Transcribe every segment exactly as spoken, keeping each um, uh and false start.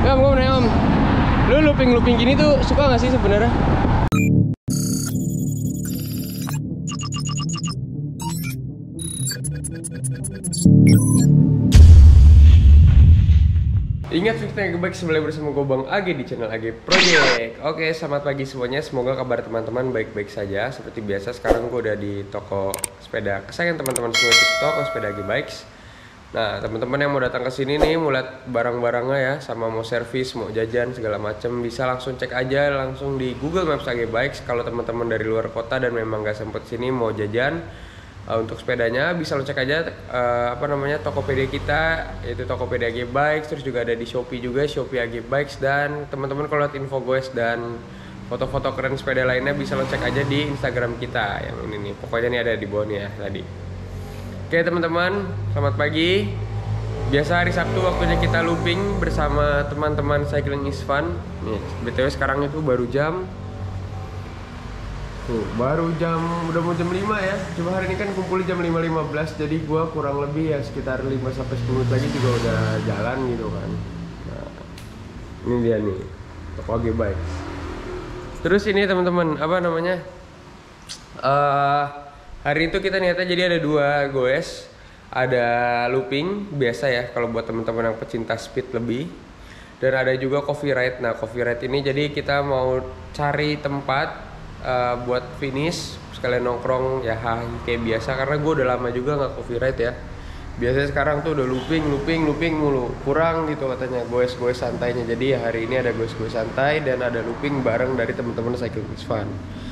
Om, gue mau nanya Om, lu looping-looping gini tuh suka nggak sih sebenarnya? Ingat Fix Age Bike sebelah bersama gue Bang Age di channel Age Project. Oke, selamat pagi semuanya. Semoga kabar teman-teman baik-baik saja. Seperti biasa, sekarang gue udah di toko sepeda kesayangan teman-teman semua, di toko sepeda Age Bikes. Nah, teman-teman yang mau datang ke sini nih, mau lihat barang-barangnya ya, sama mau servis, mau jajan segala macem, bisa langsung cek aja langsung di Google Maps Age Bikes. Kalau teman-teman dari luar kota dan memang nggak sempet sini mau jajan, Uh, untuk sepedanya bisa lo cek aja uh, apa namanya Tokopedia kita, yaitu Tokopedia Age Bikes. Terus juga ada di Shopee juga, Shopee Age Bikes. Dan teman-teman kalau lihat info goes dan foto-foto keren sepeda lainnya bisa lo cek aja di Instagram kita yang ini nih, pokoknya nih ada di bawah nih ya tadi. Oke teman-teman, selamat pagi. Biasa hari Sabtu waktunya kita looping bersama teman-teman Cycling is Fun. Nih, B T W sekarang itu baru jam Tuh, baru jam, udah mau jam lima ya. Cuma hari ini kan kumpul jam lima lima belas, jadi gua kurang lebih ya sekitar lima sampai sepuluh menit lagi juga udah jalan gitu kan. Nah, ini dia nih, toko Age Bikes. Terus ini teman-teman, apa namanya? Uh, hari itu kita niatnya jadi ada dua goes. Ada looping biasa ya kalau buat teman-teman yang pecinta speed lebih. Dan ada juga coffee ride. Nah, coffee ride ini jadi kita mau cari tempat Uh, buat finish sekalian nongkrong ya, kayak biasa, karena gue udah lama juga nggak coffee ride ya. Biasanya sekarang tuh udah looping looping looping mulu, kurang gitu katanya goes-goes santainya. Jadi ya hari ini ada goes-goes santai dan ada looping bareng dari teman-teman Cycling is Fun.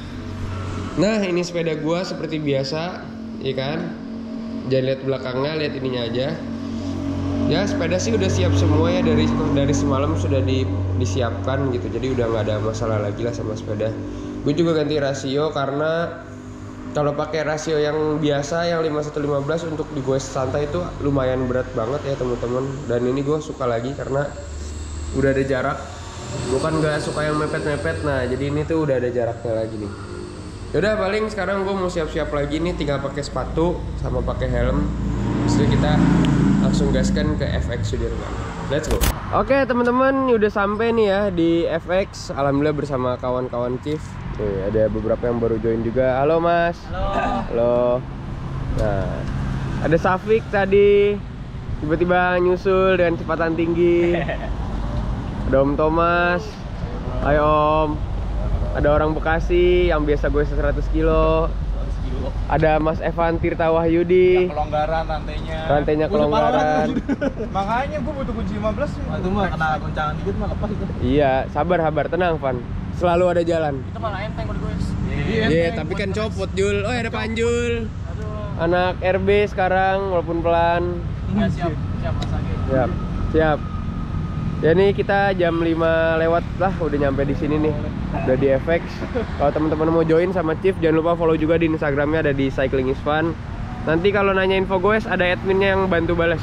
Nah, ini sepeda gue seperti biasa ya kan, jangan lihat belakangnya, lihat ininya aja ya. Sepeda sih udah siap semua ya, dari dari semalam sudah di, disiapkan gitu, jadi udah nggak ada masalah lagi lah sama sepeda. Gue juga ganti rasio karena kalau pakai rasio yang biasa yang lima satu lima belas untuk di goes santai itu lumayan berat banget ya teman-teman. Dan ini gue suka lagi karena udah ada jarak. Gue kan gak suka yang mepet-mepet, nah jadi ini tuh udah ada jaraknya lagi nih. Yaudah, paling sekarang gue mau siap-siap lagi nih, tinggal pakai sepatu sama pakai helm. Terus kita langsung gaskan ke F X Sudirman. Let's go. Oke teman-teman, udah sampai nih ya di F X. Alhamdulillah bersama kawan-kawan Chief. Nih, ada beberapa yang baru join juga. Halo Mas. Halo. Halo. Nah, ada Safik tadi tiba-tiba nyusul dengan kecepatan tinggi. Ada Om Thomas. Hai Om. Ada orang Bekasi yang biasa gue seratus kilo. Ada Mas Evan Tirta Wahyudi. Yang kelonggaran rantainya. Rantainya kelonggaran. Makanya gue butuh kunci lima belas. Itu mah kena goncangan dikit mah lepas itu. Iya, sabar sabar, tenang Van. Selalu ada jalan. Itu malah enteng buat gue. Iya, yeah, tapi kan copot Jul. Oh, ada Panjul. Aduh. Anak R B sekarang walaupun pelan. Ya, siap, siap Mas Age. Siap. Siap. Ya nih kita jam lima lewat lah udah nyampe di sini nih. Udah di F X. Kalau teman-teman mau join sama Chief, jangan lupa follow juga di Instagramnya, ada di Cycling is Fun. Nanti kalau nanya info goes ada adminnya yang bantu balas.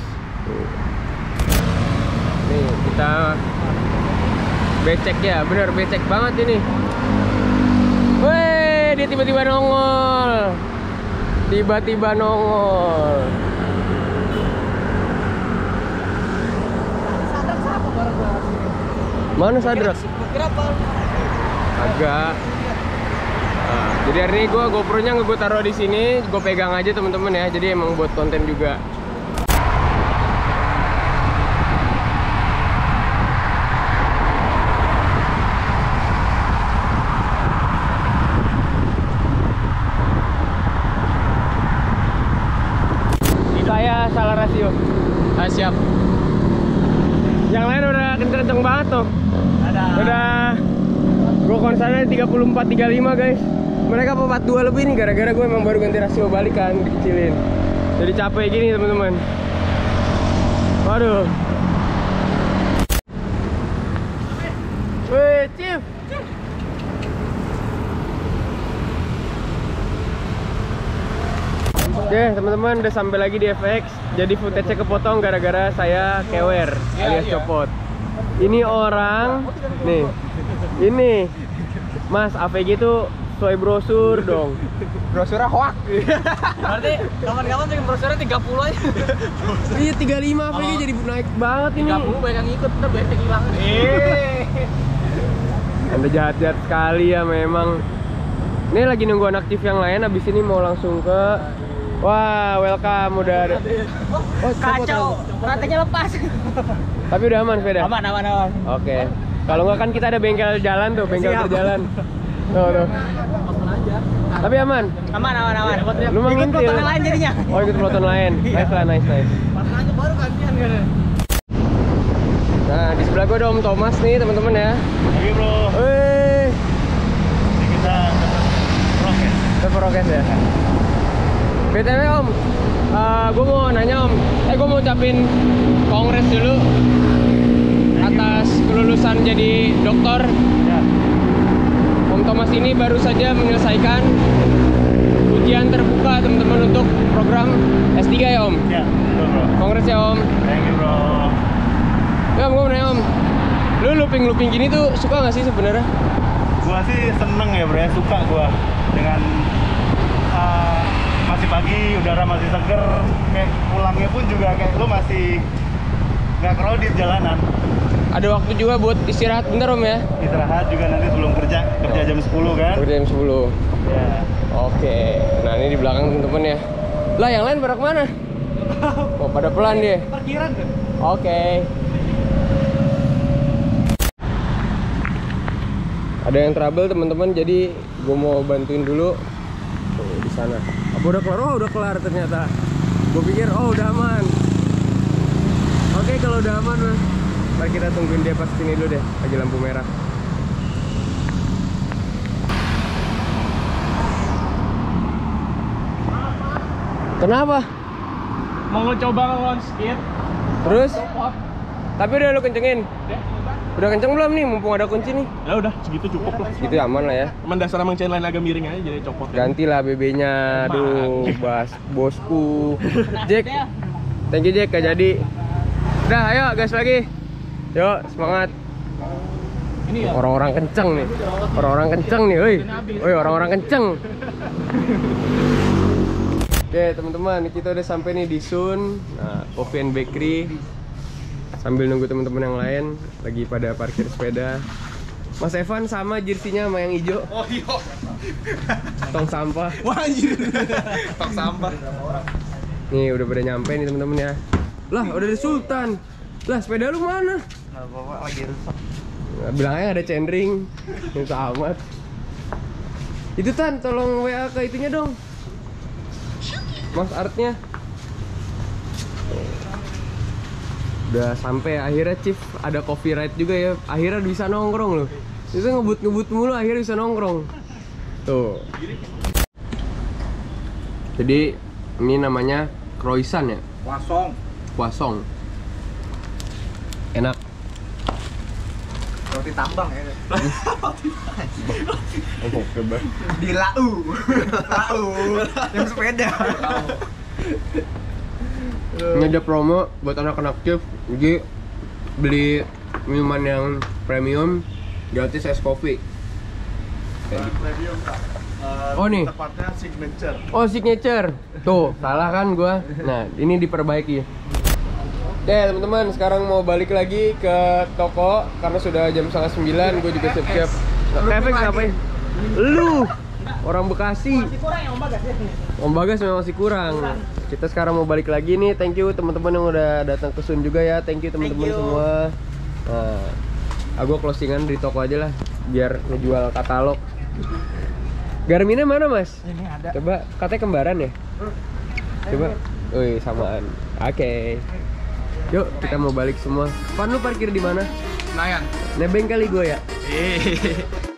Nih kita becek ya, bener becek banget ini. Weh, dia tiba-tiba nongol. Tiba-tiba nongol. Mana Sadrak? Agak. Nah, jadi hari ini gue GoPro-nya nggak gue taruh di sini, gue pegang aja teman-teman ya. Jadi emang buat konten juga. Saya salah rasio. Ah, siap. Yang lain udah kenceng-kenceng banget tuh. Ada. Udah. Gue konsernya tiga puluh empat tiga puluh lima guys. Mereka empat puluh dua lebih nih, gara-gara gue emang baru ganti rasio balik kan, dikecilin. Jadi capek gini teman-teman. Waduh. Wih, Chief. Oke teman-teman, udah sampai lagi di F X. Jadi footage-nya kepotong gara-gara saya kewer alias copot. Ini orang nih, ini Mas A V G tuh sesuai brosur dong. Brosurnya hoak. Berarti kawan-kawan bikin brosurnya tiga puluh aja. Iya tiga puluh lima apalagi jadi naik banget ini. tiga puluh banyak yang ikut, udah banyak yang hilang. Eh. Anda jahat-jahat sekali ya memang. Ini lagi nunggu anak chief yang lain, abis ini mau langsung ke. Wah, welcome udah ada. Oh, kacau. Rantainya lepas. Tapi udah aman sepeda? Aman, aman, aman. Oke. Kalau nggak kan kita ada bengkel jalan tuh, bengkel Siap. berjalan. Tuh, tuh. Tapi aman? Aman, aman, aman. Lu mau Ikut ngintil? peloton lain jadinya. Oh, ikut peloton lain. Nice lah, nice, nice. Pasangannya baru gantian kan. Nah, di sebelah gua ada Om Thomas nih, teman-teman ya. Oke, Bro. Wih, Ini kita prokes. ada prokes ya. B T W Om, uh, gue mau nanya Om, eh gue mau ucapin kongres dulu atas kelulusan jadi dokter. Ya. Om Thomas ini baru saja menyelesaikan ujian terbuka teman-teman untuk program S tiga ya Om. Ya, betul, Bro. Kongres ya Om. Thank you, Bro. Ya Om, gue mau nanya Om, lu looping-looping gini tuh suka nggak sih sebenarnya? Gua sih seneng ya, Bro, ya. Suka gua dengan uh, masih pagi, udara masih seger, kayak pulangnya pun juga kayak lu masih nggak crowded jalanan. Ada waktu juga buat istirahat bentar Om ya? Istirahat juga nanti sebelum kerja, kerja jam sepuluh kan? Kerja jam sepuluh. Ya. Oke, nah ini di belakang teman-teman ya. Lah yang lain pada kemana? Oh pada pelan dia. Parkiran kan? Oke. Ada yang trouble teman-teman, jadi gue mau bantuin dulu. Tuh di sana. Apa udah kelar? Oh udah kelar ternyata. Gue pikir oh udah aman. Oke kalau udah aman mah, mari kita tungguin dia pas sini dulu deh, lagi lampu merah. Kenapa? Mau coba launch skate. Terus? Tapi udah lu kencengin? Udah kenceng belum nih? Mumpung ada kunci nih. Ya udah, segitu cukup lah. Gitu aman lah ya. Cuman dasar emang chain line agak miring aja jadi copot. Gantilah B B-nya. Aduh, bas bosku. Jack. Thank you Jack, gak jadi. Udah, ayo gas lagi. Yuk, semangat. Ini ya. Orang-orang kenceng nih. Orang-orang kenceng nih, woi. Woi, orang-orang kenceng. Oke, teman-teman, kita udah sampai nih di Sun. Nah, Coffee and Bakery. Sambil nunggu teman-teman yang lain lagi pada parkir sepeda. Mas Evan sama jersinya sama yang hijau. Oh iya. Tong sampah. Wah anjir. Tong sampah. Nih udah pada nyampe nih teman-teman ya. Lah udah ada Sultan. Lah sepeda lu mana? Nah, Bapak lagi rusak. Nah, bilangnya ada centering. Itu amat. Itu Tan, tolong W A ke itunya dong. Mas Artnya. Udah sampai akhirnya Chief ada coffee ride juga ya. Akhirnya bisa nongkrong loh. Itu ngebut-ngebut mulu akhirnya bisa nongkrong. Tuh. Jadi ini namanya croissant ya. Wasong. Croissant. Enak. Roti tambang ya. Oh, coba. Di lau. Lau. Yang sepeda. Ini ada promo buat anak-anak Chief. Jadi beli minuman yang premium gratis es kopi. Premium, Pak. Uh, Oh, nih. Tepatnya signature. Oh signature. Tuh salah kan gua. Nah ini diperbaiki. Oke teman-teman, sekarang mau balik lagi ke toko karena sudah jam setengah sembilan. Gue juga siap-siap. Efek ngapain? Lu orang Bekasi. Masih kurang ya Om Bagas ya? Om Bagas memang masih kurang. Kita sekarang mau balik lagi nih. Thank you teman-teman yang udah datang ke Sun juga ya. Thank you teman-teman Thank you. semua. Nah, aku closingan di toko aja lah biar ngejual katalog. Garminnya mana Mas? Ini ada. Coba katanya kembaran ya? Coba. Wih, samaan. Oke. Yuk, kita mau balik semua. Pan lu parkir di mana? Senayan. Nebeng kali gue ya. Eh.